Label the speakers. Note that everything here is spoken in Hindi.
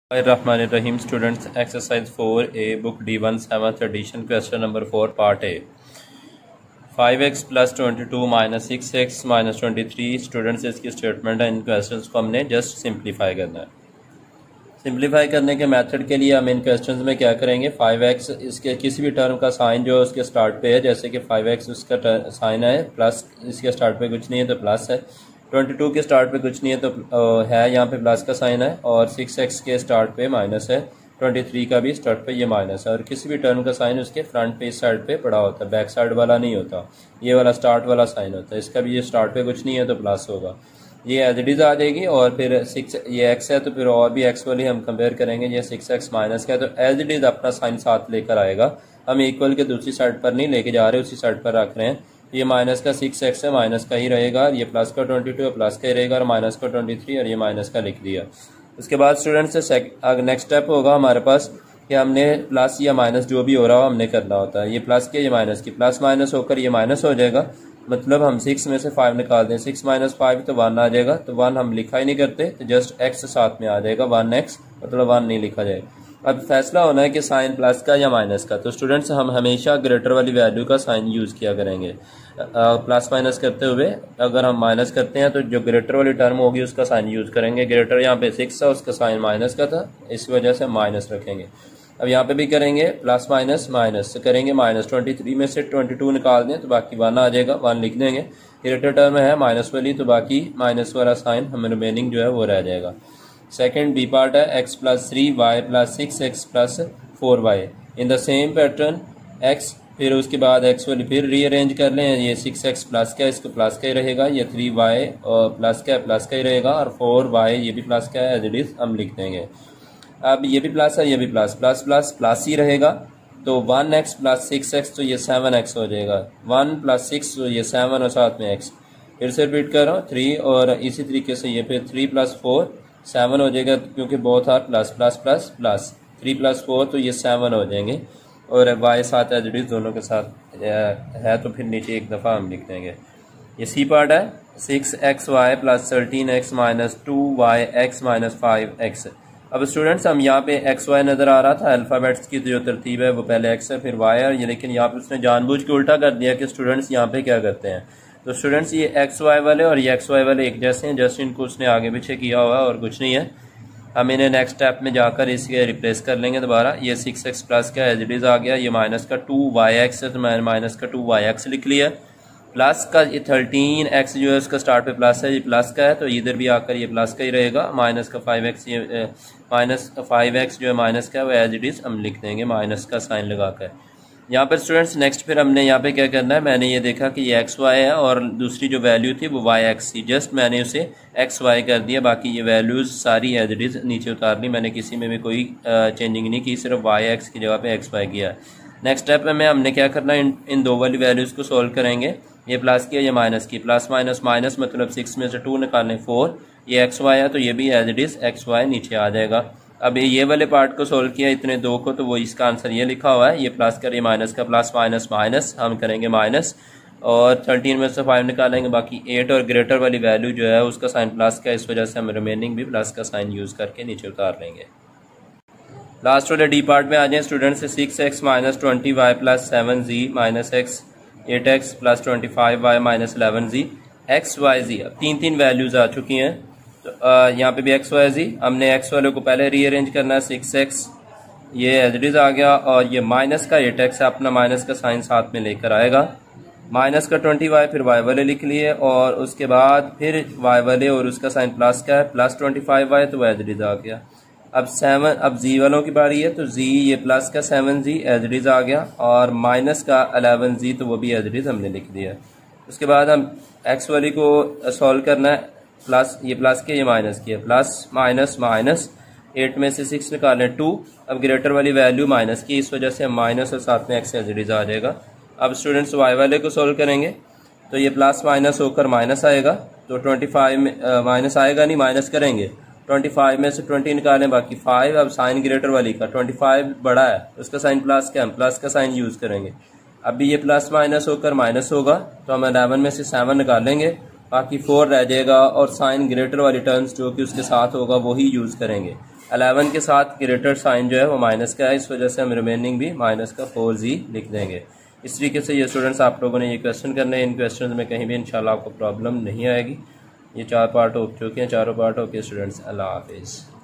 Speaker 1: Bismillahirrahmanirrahim. Students, exercise 4a, book D1, 7th edition, question number 4, part A. 5x plus 22 minus 6x minus 23. Students इसकी स्टेटमेंट है, इन क्वेश्चंस को हमने जस्ट सिंप्लीफाई करना है. सिंप्लीफाई करने के मेथड के लिए हम इन क्वेश्चंस में क्या करेंगे, 5x इसके किसी भी टर्म का साइन जो उसके स्टार्ट पे है, जैसे कि 5x उसका साइन है, प्लस इसके स्टार्ट पे कुछ नहीं है तो प्लस है, 22 के स्टार्ट पे कुछ नहीं है तो है यहाँ पे प्लस का साइन है, और 6x के स्टार्ट पे माइनस है, 23 का भी स्टार्ट पे ये माइनस है, और किसी भी टर्म का साइन उसके फ्रंट पे इस साइड पे पड़ा होता है, बैक साइड वाला नहीं होता, ये वाला स्टार्ट वाला साइन होता है. इसका भी ये स्टार्ट पे कुछ नहीं है तो प्लस होगा, ये एज इट इज आ जाएगी. और फिर 6 ये x है तो फिर और भी x वाली हम कंपेयर करेंगे, ये 6x माइनस का है तो एज इट इज अपना साइन साथ लेकर आएगा. हम इक्वल के दूसरी साइड पर नहीं लेके जा रहे, उसी साइड पर रख रहे हैं. ये माइनस का 6x है, माइनस का ही रहेगा, ये प्लस का 22 है, प्लस का ही रहेगा, और माइनस का 23 और ये माइनस का लिख दिया. उसके बाद स्टूडेंट्स नेक्स्ट स्टेप होगा हमारे पास कि हमने प्लस या माइनस जो भी हो रहा हो हमने करना होता है. ये प्लस के ये माइनस की, प्लस माइनस होकर ये माइनस हो जाएगा, मतलब हम 6 में से 5 निकाल दें, 6 माइनस 5 तो 1 आ जाएगा, तो 1 हम लिखा ही नहीं करते, तो जस्ट x साथ में आ जाएगा, 1x मतलब 1 नहीं लिखा जाएगा. अब फैसला होना है कि साइन प्लस का या माइनस का. तो स्टूडेंट्स हम हमेशा ग्रेटर वाली वैल्यू का साइन यूज़ किया करेंगे. प्लस माइनस करते हुए अगर हम माइनस करते हैं तो जो ग्रेटर वाली टर्म होगी उसका साइन यूज़ करेंगे. ग्रेटर यहाँ पे 6 था, उसका साइन माइनस का था, इस वजह से माइनस रखेंगे. अब यहाँ पे भी करेंगे प्लस माइनस, माइनस करेंगे माइनस. 23 में से 22 निकाल दें तो बाकी 1 आ जाएगा, 1 लिख देंगे. ग्रेटर टर्म है माइनस वाली तो बाकी माइनस वाला साइन हमें रिमेनिंग जो है वो रह जाएगा. सेकेंड बी पार्ट है x plus 3 y plus 6x plus 4y in the same pattern x, फिर उसके बाद x वाली फिर रीअरेंज कर लें. ये 6x प्लस का, इसको प्लस का ही रहेगा, ये 3y और प्लस का ही रहेगा, और 4y ये भी प्लस का है, एज इट इज हम लिख देंगे. अब ये भी प्लस है, ये भी प्लस प्लस प्लस प्लस ही रहेगा, तो 1x प्लस 6x तो ये 7x हो जाएगा, 1 प्लस 6 तो ये 7 और साथ में x. फिर से रिपीट कर रहा हूँ 3, और इसी तरीके से ये फिर 3 प्लस 4 7 हो जाएगा, क्योंकि both are plus plus plus plus. 3 plus 4 तो ये 7 हो जाएंगे, और y साथ एज इट इज दोनों के साथ है तो फिर नीचे एक दफ़ा हम लिख देंगे. ये सी पार्ट है 6xy plus 13x minus 2yx minus 5x. अब स्टूडेंट्स हम यहाँ पे xy नज़र आ रहा था, अल्फ़ाबेट्स की जो तरतीब है वो पहले x है फिर y है, ये लेकिन यहाँ पे उसने जानबूझ के उल्टा कर दिया कि स्टूडेंट्स यहाँ पे क्या करते हैं. तो स्टूडेंट्स ये xy वाले और ये xy वाले एक जैसे हैं, जस्ट इनको उसने आगे पीछे किया हुआ है और कुछ नहीं है. हम इन्हें नेक्स्ट स्टेप में जाकर इसके रिप्लेस कर लेंगे दोबारा. ये 6x प्लस का एज इट इज आ गया, ये माइनस का 2yx है तो मैंने माइनस का 2yx लिख लिया. प्लस का ये 13x जो है उसका स्टार्ट पे प्लस है, ये प्लस का है तो इधर भी आकर ये प्लस का ही रहेगा. माइनस का 5x, ये माइनस 5x जो है माइनस का है वो एज इट इज हम लिख देंगे माइनस का साइन लगाकर. यहाँ पर स्टूडेंट्स नेक्स्ट फिर हमने यहाँ पे क्या करना है, मैंने ये देखा कि ये xy है और दूसरी जो वैल्यू थी वो yx थी, जस्ट मैंने उसे xy कर दिया, बाकी ये वैल्यूज़ सारी एज इट इज़ नीचे उतार ली. मैंने किसी में भी कोई चेंजिंग नहीं की, सिर्फ yx की जगह पे xy किया. नेक्स्ट स्टेप में हमने क्या करना है, इन दो वाली वैल्यूज़ को सोल्व करेंगे. ये प्लस की है, ये माइनस की, प्लस माइनस माइनस मतलब 6 में से 2 निकालें 4, ये xy है तो ये भी एज इट इज़ xy नीचे आ जाएगा. अब ये वाले पार्ट को सोल्व किया इतने दो को, तो वो इसका आंसर ये लिखा हुआ है, ये प्लस कर ये माइनस का, प्लस माइनस माइनस हम करेंगे माइनस, और 13 में से 5 निकालेंगे, बाकी 8 और ग्रेटर वाली वैल्यू जो है उसका साइन प्लस का, इस वजह से हम रिमेनिंग भी प्लस का साइन यूज़ करके नीचे उतार लेंगे. लास्ट वाले डी पार्ट में आ जाए students. 6x minus 20y plus 7z minus x 8x plus 25y minus 11z x y z. अब तीन वैल्यूज़ आ चुकी हैं, तो यहाँ पे भी x y z. हमने x वाले को पहले रीअरेंज करना है, 6x ये एज इट इज आ गया, और ये माइनस का 8x है, अपना माइनस का साइन साथ में लेकर आएगा. माइनस का 20y फिर y वाले लिख लिए, और उसके बाद फिर y वाले और उसका साइन प्लस का है, प्लस 25y तो एज इट इज आ गया. अब z वालों की बारी है, तो z ये प्लस का 7z एज इट इज आ गया, और माइनस का 11z तो वो भी एज इट इज हमने लिख दिया. उसके बाद हम x वाली को सॉल्व करना है, प्लस ये प्लस के ये माइनस की है, प्लस माइनस माइनस 8 में से 6 निकालें 2. अब ग्रेटर वाली वैल्यू माइनस की, इस वजह से माइनस और साथ में x एज इट इज आ जाएगा. अब स्टूडेंट्स y वाले को सॉल्व करेंगे, तो ये प्लस माइनस होकर माइनस आएगा, तो 25 में माइनस आएगा नहीं, माइनस करेंगे, 25 में से 20 निकालें बाकी 5. अब साइन ग्रेटर वाली का 25 बड़ा है, उसका साइन प्लस का, हम प्लस का साइन यूज़ करेंगे. अभी ये प्लस माइनस होकर माइनस होगा, तो हम 11 में से 7 निकालेंगे, बाकी 4 रह जाएगा, और साइन ग्रेटर वाली टर्म्स जो कि उसके साथ होगा वही यूज़ करेंगे. 11 के साथ ग्रेटर साइन जो है वो माइनस का है, इस वजह से हम रिमेनिंग भी माइनस का 4z लिख देंगे। इस तरीके से ये स्टूडेंट्स आप लोगों ने ये क्वेश्चन करने हैं। इन क्वेश्चन में कहीं भी इंशाल्लाह आपको प्रॉब्लम नहीं आएगी। ये 4 पार्ट हो चुके हैं, चारों पार्ट हो के स्टूडेंट्स। अल्लाह हाफिज़।